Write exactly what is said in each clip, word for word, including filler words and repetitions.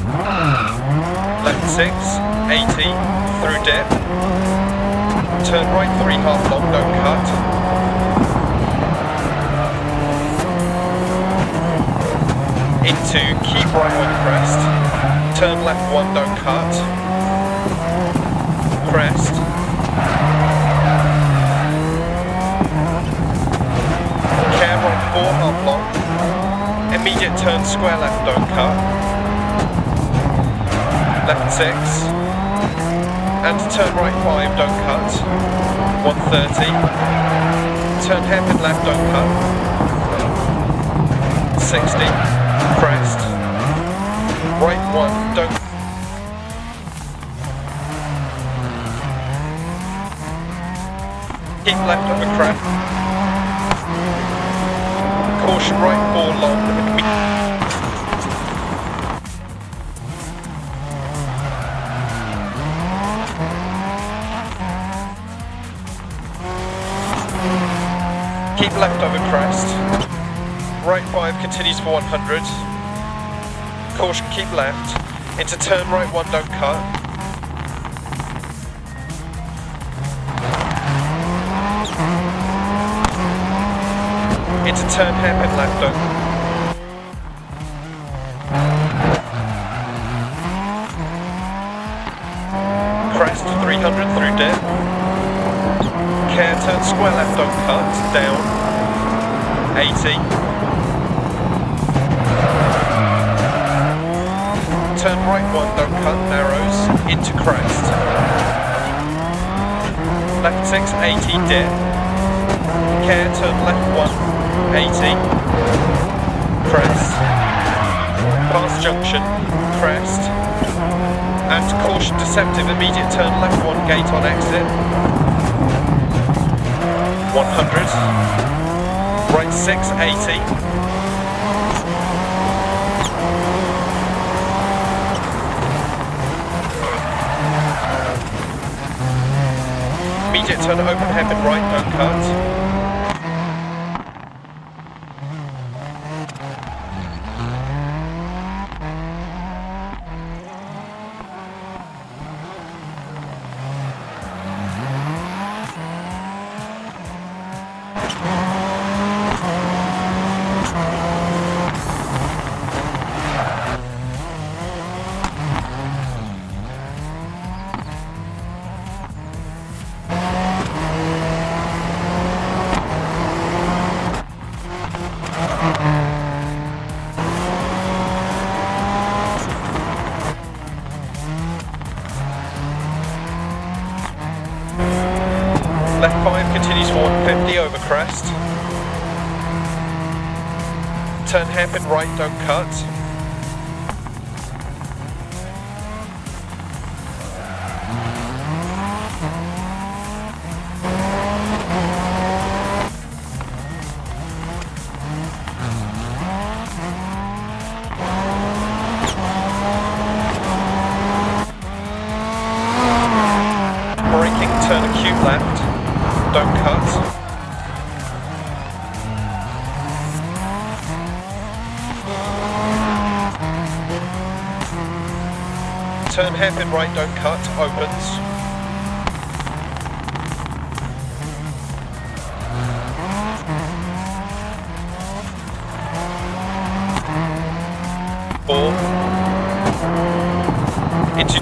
Left six, eighty, through dip. Turn right three half long, don't cut. Into, keep right on crest. Turn left one, don't cut. Crest. Care right four half long. Immediate turn square left, don't cut. Left six. And turn right five, don't cut. one thirty. Turn hairpin left, don't cut. sixty. Crest. Right one, don't. Keep left over crest. Caution right four long. Keep left over crest. Right five continues for one hundred. Caution, keep left. Into turn right one, don't cut. Into turn hairpin left, don't. Crest three hundred through dip. Care, turn square left, don't cut, down, eighty. Turn right one, don't cut, narrows, into crest. Left six, eighty, dip. Care, turn left one, eighty. Crest. Past junction, crest. And caution deceptive, immediate turn left one, gate on exit. one hundred, right six, eighty, immediate turn open hairpin right, don't cut. Left five continues for one fifty over crest. Turn hairpin right, don't cut. Braking, turn acute left. Don't cut. Turn hairpin right, don't cut, opens. Four. Into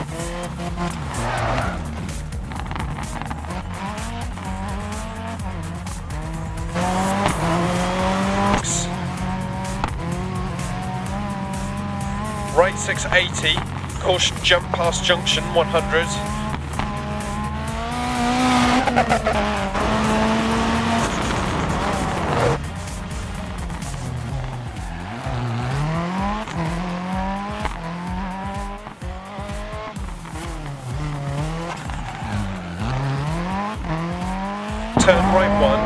right six eighty, caution jump past junction one hundred. Turn right one.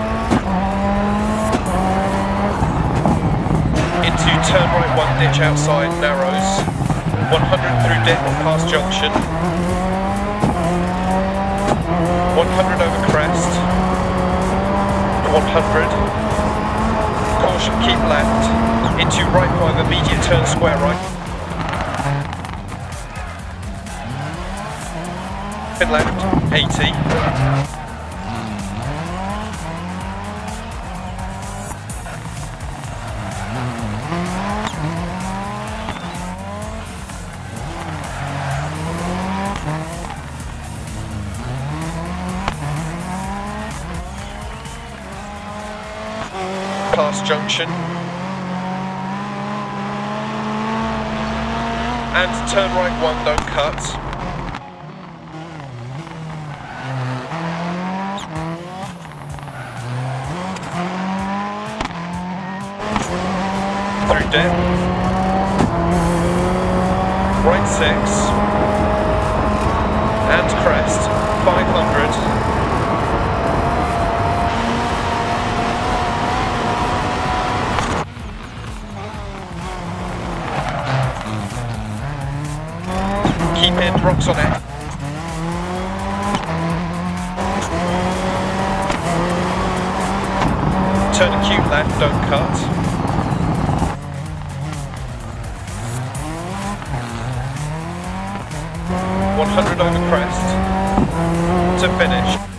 Into turn right one, ditch outside, narrows. one hundred through dip past junction. one hundred over crest. one hundred. Caution, keep left. Into right five, immediate turn square right. In left, eighty. Past junction. And turn right one, don't cut. Through dip. Right six. And crest, five hundred. Keep in, rocks on it. Turn acute left, don't cut. one hundred over crest to finish.